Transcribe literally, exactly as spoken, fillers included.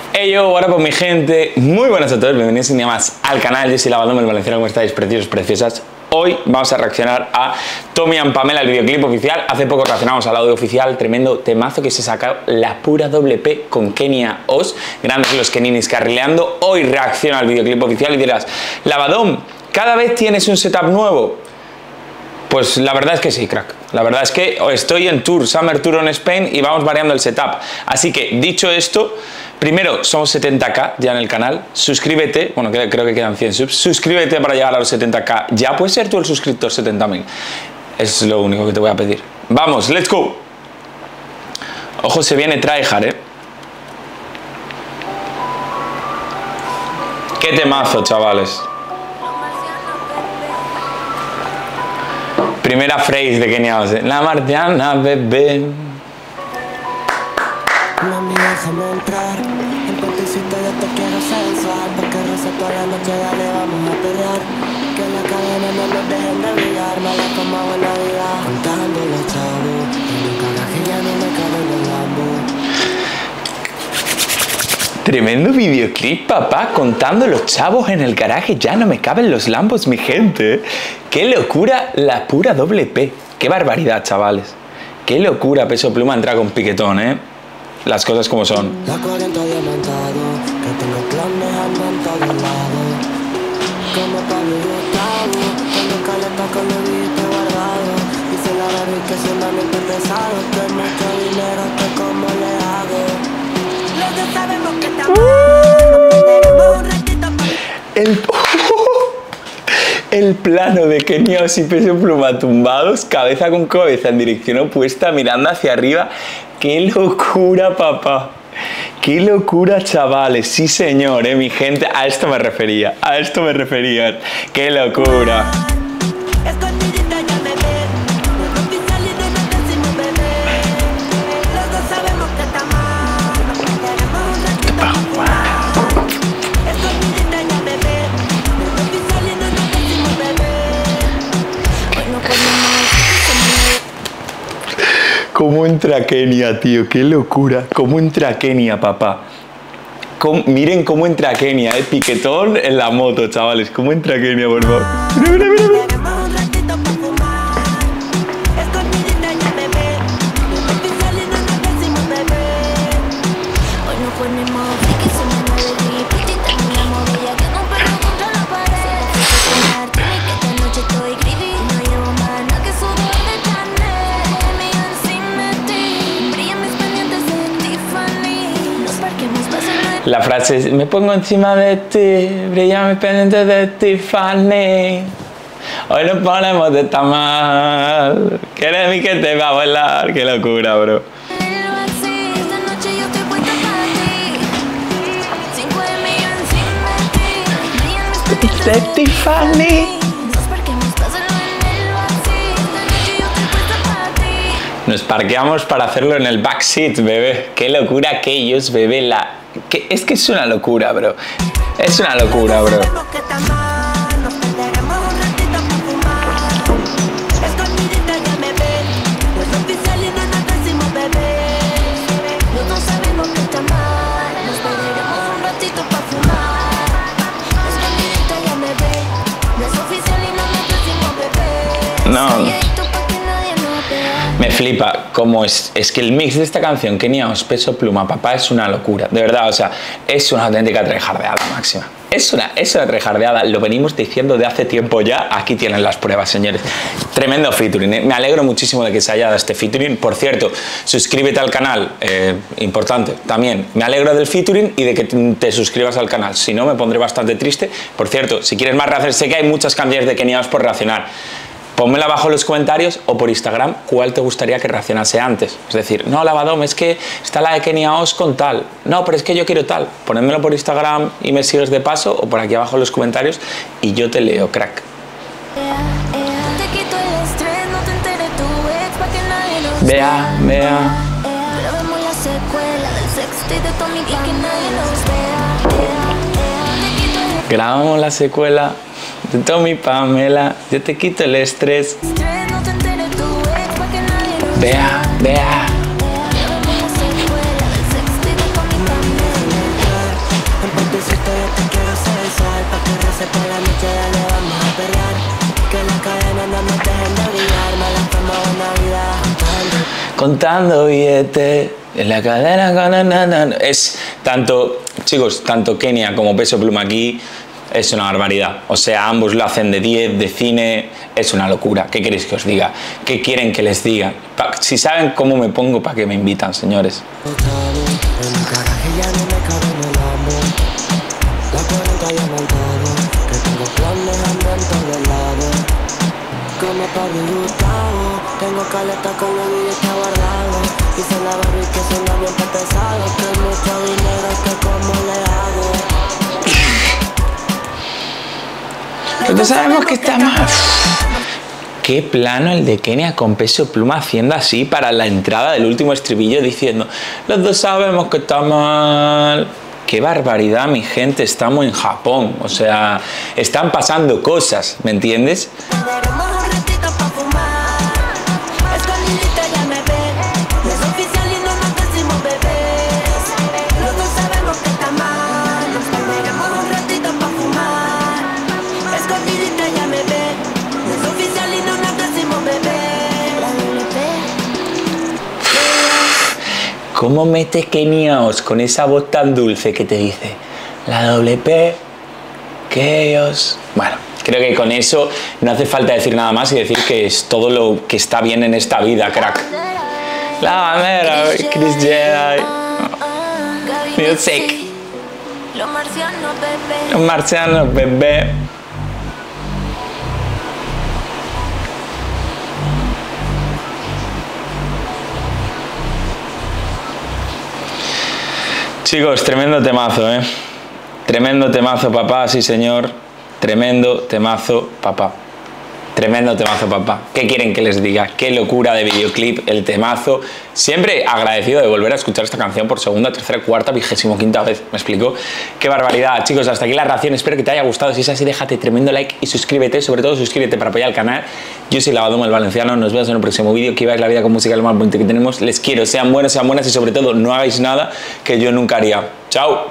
Hey yo, ahora pues mi gente, muy buenas a todos, bienvenidos un día más al canal. Yo soy Lavadom, el valenciano, ¿cómo estáis? Preciosos, preciosas. Hoy vamos a reaccionar a Tommy and Pamela, el videoclip oficial. Hace poco reaccionamos al audio oficial, tremendo temazo que se sacó la pura doble P con Kenia Os. Grandes los Keninis carrileando. Hoy reacciona al videoclip oficial y dirás, Lavadom, ¿cada vez tienes un setup nuevo? Pues la verdad es que sí, crack. La verdad es que estoy en tour, Summer Tour on Spain, y vamos variando el setup. Así que, dicho esto, primero, somos setenta K ya en el canal. Suscríbete, bueno, creo que quedan cien subs. Suscríbete para llegar a los setenta K. Ya puedes ser tú el suscriptor setenta mil. Es lo único que te voy a pedir. Vamos, let's go. Ojo, se viene tryhard, eh. Qué temazo, chavales. Primera phrase de Kenia Os, ¿eh? La marciana, bebé. Mami, déjame entrar. En cuantecito yo te quiero sensual. Porque rosa toda la noche, dale, vamos a pelear. Que la cadena no nos dejen de brillar. Mala como buena vida. Contando los chavos. En un caraje ya no me cabe en el lambo. Tremendo videoclip, papá, contando los chavos en el garaje, ya no me caben los lambos, mi gente. Qué locura la pura doble P. Qué barbaridad, chavales. Qué locura, Peso Pluma entra con piquetón, ¿eh? Las cosas como son. La cuarenta diamantado, que tengo planes ando en todos lados. Como Pablo y Gustavo, tengo caleta con los billetes guardados. Dice la Barbie que soy mente pesado, que mucho dinero, que como le hago. Los dos sabemos que estamos, tenemos un ratito para... El... El plano de Kenia Os y Peso Pluma tumbados, cabeza con cabeza en dirección opuesta, mirando hacia arriba. ¡Qué locura, papá! ¡Qué locura, chavales! Sí, señor, eh, mi gente. A esto me refería, a esto me refería. ¡Qué locura! Escondidita ya me ve, no estoy saliendo, no decimos bebé. Los dos sabemos que está mal, tenemos un ratito para jugar. Escondidita ya me ve, no estoy saliendo, no decimos bebé. Hoy no podemos, ¿Cómo entra Kenia, tío? ¡Qué locura! ¿Cómo entra Kenia, papá? ¿Cómo? Miren cómo entra Kenia, ¿eh? Piquetón en la moto, chavales. ¿Cómo entra Kenia, por favor? Mira, mira, mira. tenemos un ratito para fumar. Escondidita ya me ve, no estoy saliendo, no decimos bebé. Hoy no ponemos que se me mueve mi pitita, una movilla que no pego contra la pared. Tiene que esta noche estoy greedy, no llevo más nada que sudor de Chanel. Conmigo encima de ti, brillan mis pendientes de Tiffany. Los parquemos pasando. La frase es, me pongo encima de ti, brilla mis pendientes de Tiffany. Hoy nos ponemos de tamal. ¿Quieres mi que te va a volar? ¡Qué locura, bro! De Tiffany. Nos parqueamos para hacerlo en el backseat, bebé. Qué locura que ellos, bebé. La... que... Es que es una locura, bro. Es una locura, bro. No, me flipa cómo es, es que el mix de esta canción, Kenia Os, Peso Pluma, papá, es una locura, de verdad, o sea, es una auténtica tryhardeada máxima. Es una, es una tryhardeada, lo venimos diciendo de hace tiempo ya, aquí tienen las pruebas, señores. Tremendo featuring, ¿eh? Me alegro muchísimo de que se haya dado este featuring. Por cierto, suscríbete al canal, eh, importante, también. Me alegro del featuring y de que te suscribas al canal, si no me pondré bastante triste. Por cierto, si quieres más reacciones, sé que hay muchas canciones de Kenia Os por reaccionar. Pónmela abajo en los comentarios o por Instagram cuál te gustaría que reaccionase antes. Es decir, no, Lavadom, es que está la de Kenia Os con tal. No, pero es que yo quiero tal. Ponedmelo por Instagram y me sigues de paso o por aquí abajo en los comentarios y yo te leo, crack. Vea, vea. Grabamos la secuela de Tommy Pamela, yo te quito el estrés. Vea, vea. toda la noche, dale, vamos a perrear. Que las cadenas no nos dejen de brillar. Me la tomo una vida contando. Contando billetes en la cadena. Na, na, na. Es tanto, chicos, tanto Kenia como Peso Pluma aquí es una barbaridad. O sea, ambos lo hacen de diez, de cine, es una locura. ¿Qué queréis que os diga? ¿Qué quieren que les diga? Pa si saben cómo me pongo, ¿para qué me invitan, señores? En el garaje ya no me cabe en el amor. La cuarenta ya montado, que tengo planes ando en todos lados. Como Pablo y Gustavo, tengo caleta con el billete guardado. Hice la barra y que son ambiente pesado. Que mucho dinero, que como le hago. Nosotros sabemos que está mal. Qué plano el de Kenia con Peso Pluma haciendo así para la entrada del último estribillo diciendo los dos sabemos que está mal. Qué barbaridad, mi gente, estamos en Japón. O sea, están pasando cosas, ¿me entiendes? Quedaremos un ratito pa' fumar. Escondidita ya me ve. No es oficial y no nos decimos bebés. Los dos sabemos que está mal. Nos quedaremos un ratito pa' fumar. Escondidita ya me ve. No es oficial y no nos decimos bebés. La doble P. ¿Cómo mete Keniaos con esa voz tan dulce que te dice la doble P, que ellos... Bueno, creo que con eso no hace falta decir nada más y decir que es todo lo que está bien en esta vida, crack. La bandera, Chris Jedi. Music. Los marcianos, bebé. Los marcianos, bebé. Chicos, tremendo temazo, ¿eh? Tremendo temazo, papá, sí señor. Tremendo temazo, papá. Tremendo temazo, papá. ¿Qué quieren que les diga? Qué locura de videoclip, el temazo. Siempre agradecido de volver a escuchar esta canción por segunda, tercera, cuarta, vigésimo quinta vez. ¿Me explico? Qué barbaridad, chicos. Hasta aquí la reacción. Espero que te haya gustado. Si es así, déjate tremendo like y suscríbete. Sobre todo, suscríbete para apoyar al canal. Yo soy Lavadoma el Valenciano. Nos vemos en el próximo vídeo. Que viváis la vida con música, lo más bonito que tenemos. Les quiero. Sean buenos, sean buenas y sobre todo, no hagáis nada que yo nunca haría. Chao.